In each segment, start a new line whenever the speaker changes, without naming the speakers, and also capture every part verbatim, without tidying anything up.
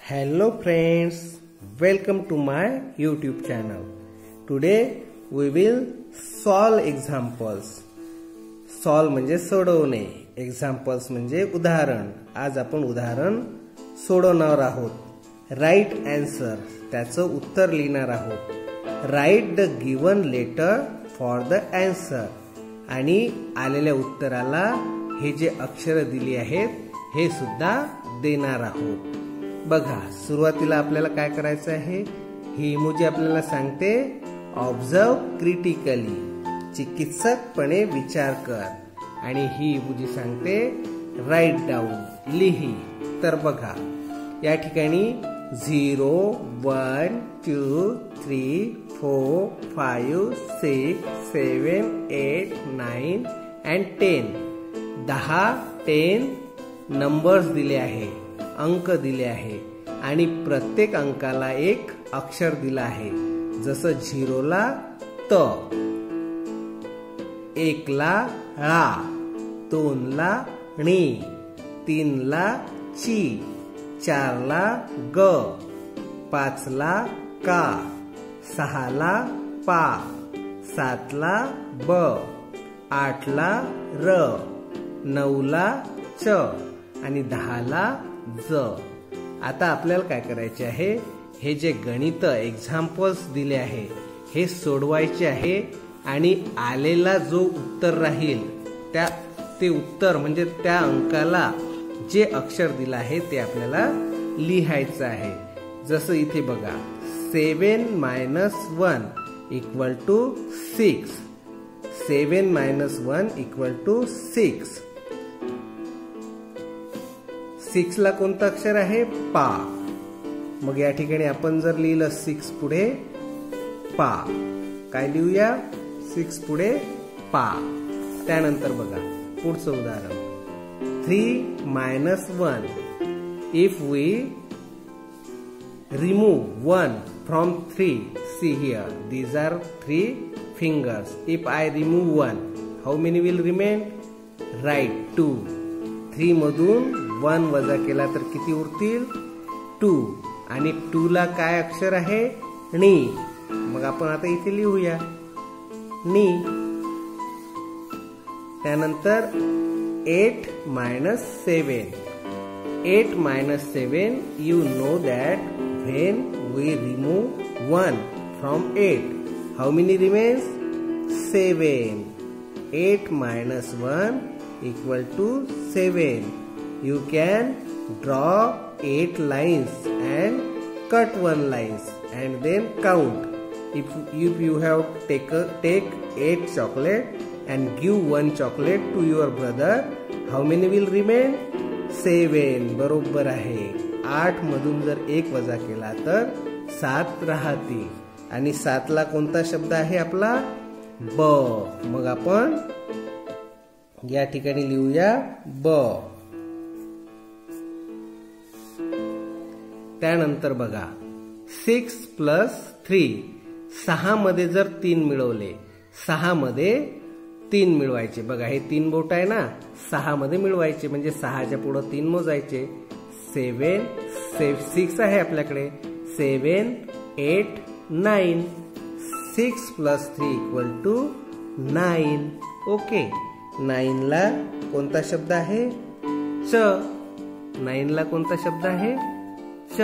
Hello friends, welcome to my YouTube channel. Today we will solve examples. Solve म्हणजे सोडवणे, examples म्हणजे उदाहरण. आज आपण उदाहरण सोडवणार आहोत. Write answer, त्याचं उत्तर लिहिणार आहोत. Write the given letter for the answer. आणि आलेल्या उत्तराला हे जे अक्षर दिली आहेत हे सुद्धा देणार आहोत. बघा, सुरुवातीला आपल्याला काय करायचं आहे, ही इमोजी आपल्याला सांगते ऑब्झर्व क्रिटिकली, चिकित्सकपणे विचार कर. आणि ही इमोजी सांगते राईट डाऊन, लिही. तर बघा, या ठिकाणी zero one two three four five six seven eight nine and ten, दहा टेन नंबर्स दिले आहे, अंक दिले आहे. आणि प्रत्येक अंकाला एक अक्षर दिला आहे. जसं झिरोला त, एकला ळा, दोनला णी, तीनला ची, चारला ग, पाचला का, सहाला पा, सातला ब, आठला र, नऊला च आणि दहाला ज. आता आपल्याला काय करायचे आहे, हे जे गणित एक्झाम्पल्स दिले आहे हे सोडवायचे आहे. आणि आलेला जो उत्तर राहील त्या ते उत्तर म्हणजे त्या अंकाला जे अक्षर दिलं आहे ते आपल्याला लिहायचं आहे. जसं इथे बघा, seven minus one equal to six. Seven minus one equal to six. Six ला कोणतं अक्षर आहे, पा. मग या ठिकाणी आपण जर लिहिलं सिक्स पुढे पा, काय लिहूया, सिक्स पुढे पा. त्यानंतर बघा पुढचं उदाहरण, three minus one. If we remove one from three, see here these are three fingers. If I remove one, how many will remain, right two. Three मधून वन वजा केला तर किती उरतील, टू. आणि टू ला काय अक्षर आहे, णी. मग आपण आता इथे लिहूया णी. त्यानंतर eight minus seven. Eight minus seven, you know that when we remove one from eight, how many remains, seven. Eight minus one equal to seven. You can draw eight lines and cut one lines and then count. If, if you have take, a, take eight chocolate and give one chocolate to your brother, how many will remain? Seven. बरोबर आहे. आठ मधून जर एक वजा केला तर सात राहतील. आणि सात ला कोणता शब्द आहे आपला, ब. मग आपण या ठिकाणी लिहूया ब. त्यानंतर बघा, सिक्स प्लस थ्री. सहा मध्ये जर तीन मिळवले, सहा मध्ये तीन मिळवायचे. बघा, हे तीन बोट आहे ना, सहा मध्ये मिळवायचे म्हणजे सहाच्या पुढे तीन मोजायचे. सेवन, सिक्स आहे आपल्याकडे, seven eight nine. Six plus three equal to nine. Okay. Nine ला कोणता शब्द आहे, च. नाईन ला कोणता शब्द आहे, च.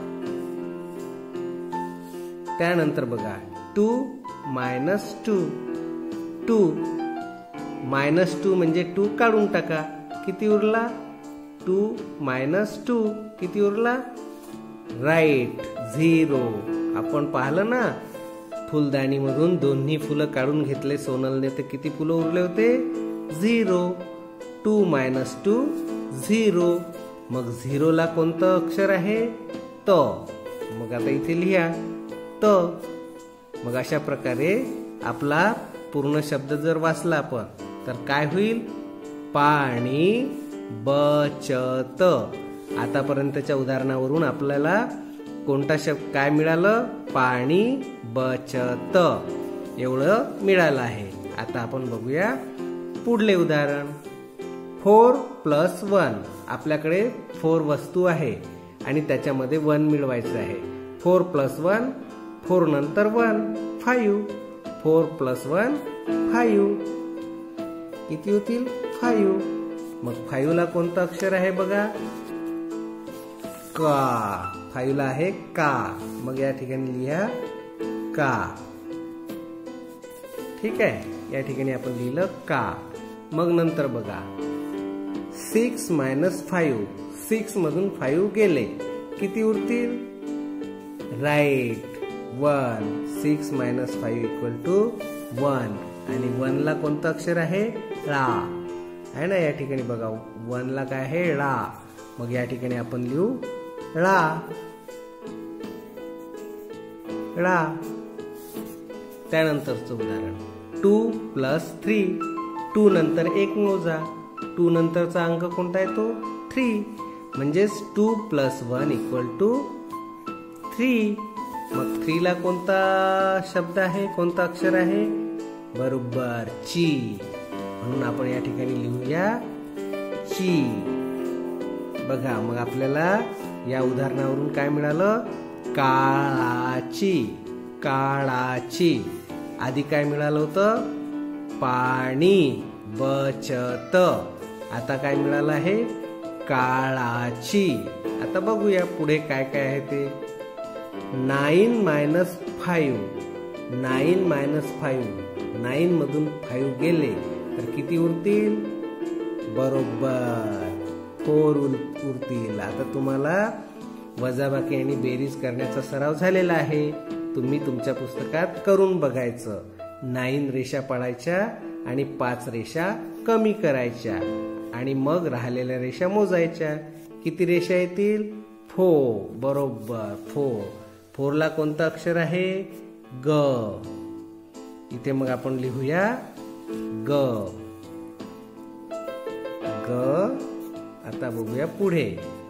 त्यानंतर बघा, two minus two. Two minus two म्हणजे टू काढून टाका, किती उरला, टू मायनस टू किती उरला, राईट, झिरो. आपण पाहिलं ना, फुलदाणी मधून दोन्ही फुलं काढून घेतले सोनलने, तर किती फुलं उरले होते, zero. Two minus two zero. मग झिरो ला कोणतं अक्षर आहे, त. मग आता इथे लिहा त. मग अशा प्रकारे आपला पूर्ण शब्द जर वाचला आपण तर काय होईल, पाणी बचत. आतापर्यंतच्या उदाहरणावरून आपल्याला कोणता शब्द काय मिळालं, पाणी बचत एवढं मिळालं आहे. आता आपण बघूया पुढले उदाहरण, फोर प्लस वन. आपल्याकडे फोर वस्तू आहे आणि त्याच्यामध्ये वन मिळवायचं आहे. फोर प्लस वन, फोर नंतर one, five. Four plus one five. किती होतील? फाईव्ह. मग फाईव्ह ला कोणतं अक्षर आहे बघा? का. फाईव्ह ला आहे का. मग या ठिकाणी लिहा का. ठीक आहे, या ठिकाणी आपण लिहिलं का. मग नंतर बघा सिक्स मायनस फाईव्ह. सिक्स मधून फाईव्ह गेले, किती उरतील? Right, one. Six minus five equal to one. आणि वन ला कोणतं अक्षर आहे? ळा आहे ना. या ठिकाणी बघा वन ला काय आहे? ळा. मग या ठिकाणी आपण लिहू ळा. ळा. त्यानंतरचं उदाहरण टू प्लस थ्री. टू नंतर एक मोजा. टू नंतरचा अंक कोणता आहे? तो थ्री. म्हणजेच two plus one equal to three. मग थ्री ला कोणता शब्द आहे? कोणता अक्षर आहे? बरोबर, ची. म्हणून आपण या ठिकाणी लिहूया ची. बघा मग आपल्याला या उदाहरणावरून काय मिळालं? काळाची. काळाची. आधी काय मिळालं होतं? पाणी बचत. आता काय मिळालं आहे? काळाची. आता बघूया पुढे काय काय आहे ते. Nine minus five. Nine minus five. नाईन मधून फाईव्ह गेले तर किती उरतील? बरोबर, फोर उरतील. आता तुम्हाला वजाबाकी आणि बेरीज करण्याचा सराव झालेला आहे. तुम्ही तुमच्या पुस्तकात करून बघायचं. नाईन रेषा पाडायच्या आणि पाच रेषा कमी करायच्या आणि मग राहिलेल्या रेषा मोजायच्या. किती रेषा येतील? फोर. बरोबर, फोर. फोर ला कोणतं अक्षर आहे? ग. इथे मग आपण लिहूया ग. ग. आता बघूया पुढे.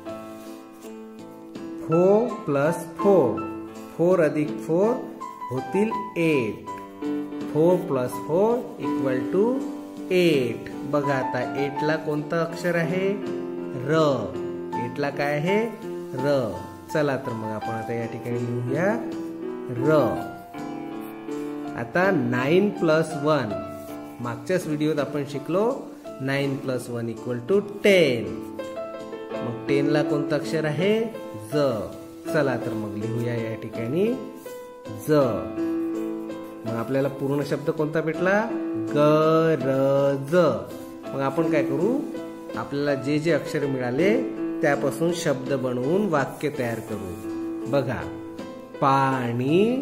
Four plus four. फोर अधिक फोर होतील eight. Four plus four equal to eight. बघा आता एट ला कोणतं अक्षर आहे? र. एट ला काय आहे? र. चला तर मग आपण आता या ठिकाणी लिहूया र. आता नाईन प्लस वन. मागच्याच व्हिडिओत आपण शिकलो nine plus one equal to ten. मग टेन ला कोणतं अक्षर आहे? ज. चला तर मग लिहूया या ठिकाणी ज. मग आपल्याला पूर्ण शब्द कोणता भेटला? गरज. मग आपण काय करू? आपल्याला जे जे अक्षर मिळाले त्यापासून शब्द बनवून वाक्य तयार करू. बघा पाणी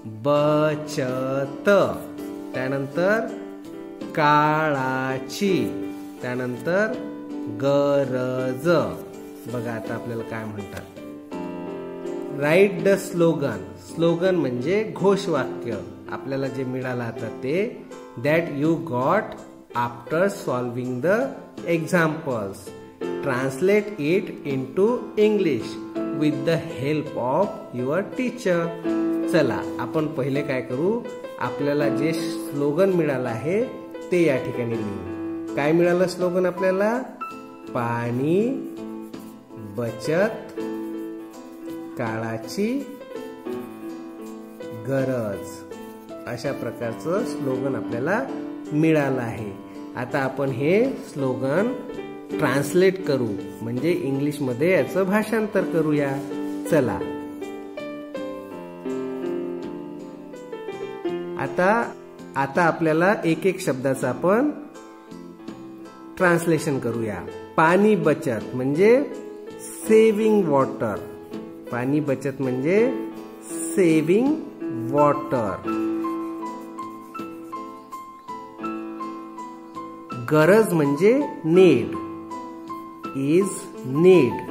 बचत. त्यानंतर काळाची. त्यानंतर गरज. बघा आता आपल्याला काय म्हणतात? Write the slogan. स्लोगन म्हणजे घोषवाक्य. आपल्याला जे मिळालं आता ते that you got after solving the examples. Translate it into English with the help of your teacher. चला आपण पहिले काय करू? आपल्याला जे स्लोगन मिळालं आहे ते या ठिकाणी लिहू. काय मिळालं स्लोगन आपल्याला? पाणी बचत काळाची गरज. अशा प्रकारचं स्लोगन आपल्याला मिळालं आहे. आता आपण हे स्लोगन ट्रान्सलेट करू म्हणजे इंग्लिश मध्ये याचं भाषांतर करूया. चला आता आता आपल्याला एक एक शब्दाचं आपण ट्रान्सलेशन करूया. पाणी बचत म्हणजे सेव्हिंग वॉटर. पाणी बचत म्हणजे सेव्हिंग वॉटर. गरज म्हणजे नीड. Is need.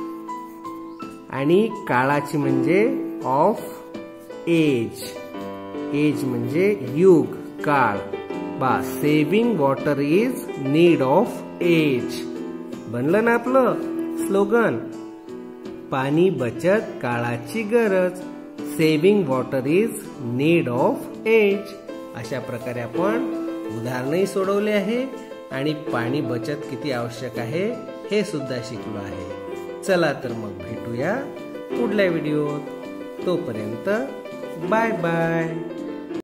आणि काळाची म्हणजे ऑफ एज. एज म्हणजे युग काळ. बा saving water is need of age. बनलं ना आपलं स्लोगन? पाणी बचत काळाची गरज. Saving water is need of age. अशा प्रकारे आपण उदाहरणही सोडवले आहे आणि पाणी बचत किती आवश्यक आहे हे सुद्धा शिकलो आहे. चला तर मग भेटूया पुढल्या व्हिडिओत. तोपर्यंत बाय बाय.